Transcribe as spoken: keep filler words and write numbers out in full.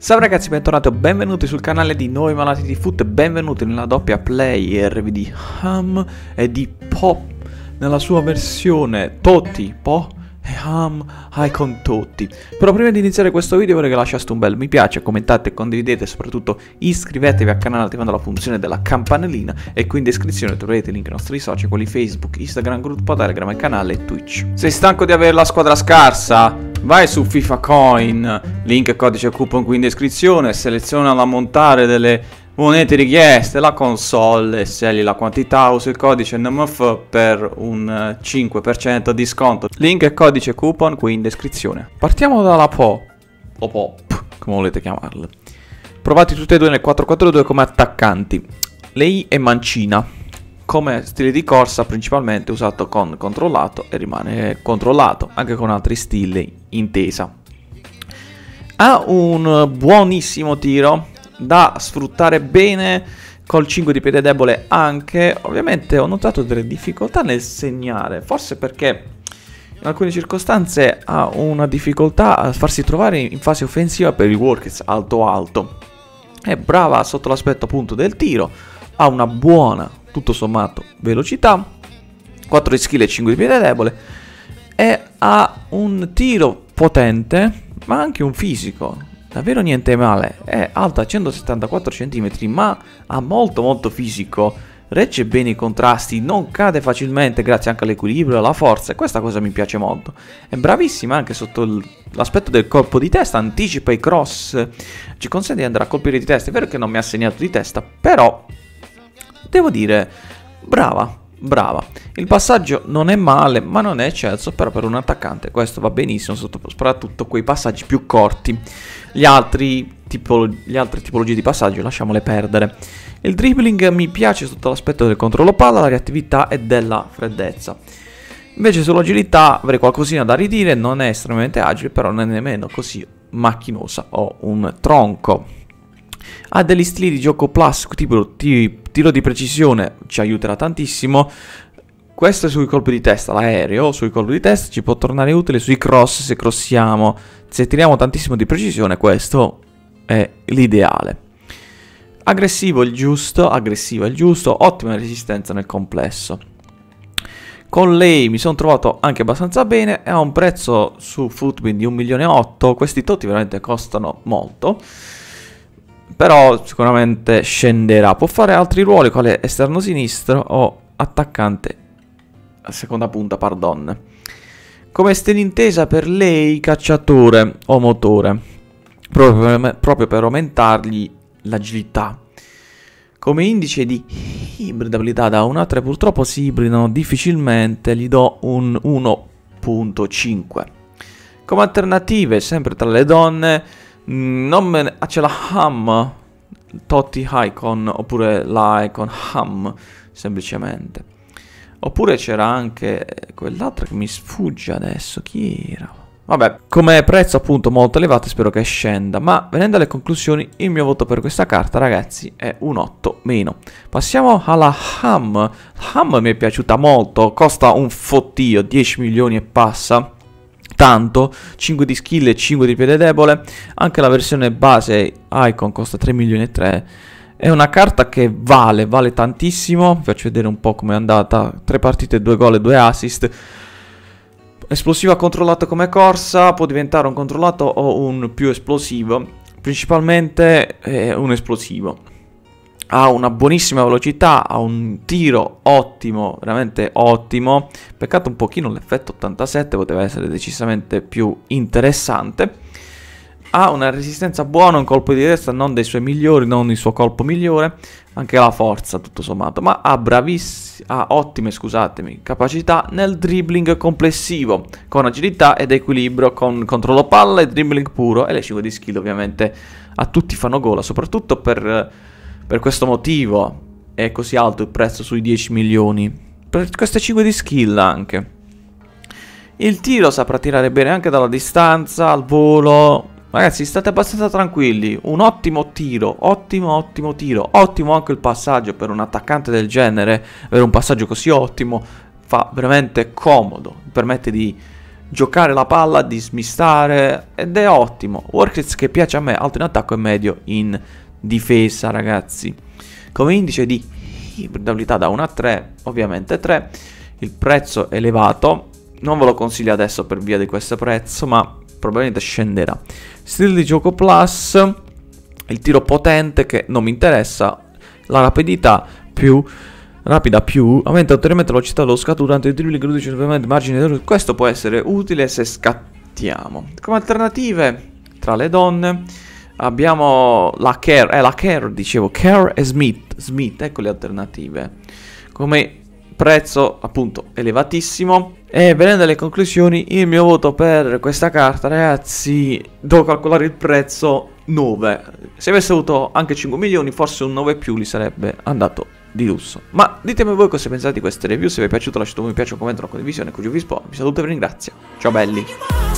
Ciao ragazzi, bentornati o benvenuti sul canale di Noi Malati di Foot e benvenuti nella doppia player di Ham e di Po nella sua versione Totti, Po e Ham Icon Totti. Però prima di iniziare questo video vorrei che lasciaste un bel mi piace, commentate, condividete e soprattutto iscrivetevi al canale attivando la funzione della campanellina e qui in descrizione troverete i link ai nostri social, quelli Facebook, Instagram, gruppo Telegram e canale Twitch. Sei stanco di avere la squadra scarsa? Vai su FIFA Coin, link e codice coupon qui in descrizione, seleziona l'ammontare delle monete richieste, la console e scegli la quantità, usa il codice N M F per un cinque per cento di sconto. Link e codice coupon qui in descrizione. Partiamo dalla Po, o Pop, come volete chiamarla. Provati tutte e due nel quattro quattro due come attaccanti. Lei è mancina. Come stile di corsa principalmente usato con controllato e rimane controllato, anche con altri stili intesa. Ha un buonissimo tiro da sfruttare bene col cinque di piede debole anche. Ovviamente ho notato delle difficoltà nel segnare, forse perché in alcune circostanze ha una difficoltà a farsi trovare in fase offensiva per il workers alto alto. È brava sotto l'aspetto appunto del tiro, ha una buona tutto sommato velocità, quattro di skill e cinque di piede debole e ha un tiro potente ma anche un fisico davvero niente male. È alta centosettantaquattro centimetri ma ha molto molto fisico, regge bene i contrasti, non cade facilmente grazie anche all'equilibrio e alla forza e questa cosa mi piace molto. È bravissima anche sotto l'aspetto del colpo di testa, anticipa i cross, ci consente di andare a colpire di testa. È vero che non mi ha segnato di testa, però devo dire, brava, brava. Il passaggio non è male, ma non è eccelso, però per un attaccante questo va benissimo, soprattutto quei passaggi più corti. Gli altri tipo, le altre tipologie di passaggio lasciamole perdere. Il dribbling mi piace sotto l'aspetto del controllo palla, la reattività e della freddezza. Invece sull'agilità avrei qualcosina da ridire, non è estremamente agile, però non è nemmeno così macchinosa. Ho un tronco. Ha degli stili di gioco plus, tipo tiro di precisione, ci aiuterà tantissimo. Questo è sui colpi di testa, l'aereo sui colpi di testa ci può tornare utile sui cross se crossiamo. Se tiriamo tantissimo di precisione, questo è l'ideale. Aggressivo il giusto, aggressivo il giusto, ottima resistenza nel complesso. Con lei mi sono trovato anche abbastanza bene e ha un prezzo su Footbin di un milione e otto. Questi Totti veramente costano molto. Però sicuramente scenderà. Può fare altri ruoli quale esterno sinistro o attaccante seconda punta, pardon. Come stile intesa per lei cacciatore o motore, proprio per, proprio per aumentargli l'agilità. Come indice di ibridabilità da uno a tre purtroppo si ibridano difficilmente, gli do un uno virgola cinque. Come alternative sempre tra le donne non me ne... c'è la Ham Totti Icon oppure la Icon Ham semplicemente, oppure c'era anche quell'altra che mi sfugge adesso, chi era? Vabbè, come prezzo appunto molto elevato, spero che scenda. Ma venendo alle conclusioni, il mio voto per questa carta ragazzi è un otto meno. Passiamo alla Ham. La Ham mi è piaciuta molto, costa un fottio, dieci milioni e passa. Tanto, cinque di skill e cinque di piede debole. Anche la versione base Icon costa tre milioni e tre. È una carta che vale, vale tantissimo. Vi faccio vedere un po' come è andata. tre partite, due gol e due assist. Esplosiva controllato come corsa. Può diventare un controllato o un più esplosivo. Principalmente è un esplosivo. Ha una buonissima velocità, ha un tiro ottimo, veramente ottimo. Peccato un pochino l'effetto ottantasette, poteva essere decisamente più interessante. Ha una resistenza buona, un colpo di testa non dei suoi migliori, non il suo colpo migliore. Anche la forza tutto sommato, ma ha bravissime, ha ottime, scusatemi, capacità nel dribbling complessivo. Con agilità ed equilibrio, con controllo palla e dribbling puro. E le cinque di skill ovviamente a tutti fanno gola, soprattutto per... Per questo motivo è così alto il prezzo sui dieci milioni. Per queste cinque di skill anche. Il tiro saprà tirare bene anche dalla distanza, al volo. Ragazzi, state abbastanza tranquilli. Un ottimo tiro, ottimo ottimo tiro. Ottimo anche il passaggio per un attaccante del genere. Avere un passaggio così ottimo fa veramente comodo. Permette di giocare la palla, di smistare, ed è ottimo. Workers che piace a me, alto in attacco e medio in difesa, ragazzi. Come indice di ibridabilità da uno a tre, ovviamente tre. Il prezzo è elevato, non ve lo consiglio adesso per via di questo prezzo, ma probabilmente scenderà. Stile di gioco plus, il tiro potente che non mi interessa, la rapidità più rapida più, aumenta ulteriormente la velocità dello scatto durante il dribbling, riduce ovviamente margine. Questo può essere utile se scattiamo. Come alternative tra le donne abbiamo la Care, eh la Care dicevo, Care e Smith, Smith, ecco le alternative. Come prezzo appunto elevatissimo. E venendo alle conclusioni, il mio voto per questa carta, ragazzi, devo calcolare il prezzo nove. Se avesse avuto anche cinque milioni, forse un nove più gli sarebbe andato di lusso. Ma ditemi voi cosa pensate di queste review. Se vi è piaciuto lasciate un mi piace, un commento, una condivisione. Cugio Vispo vi saluto e vi ringrazio. Ciao belli.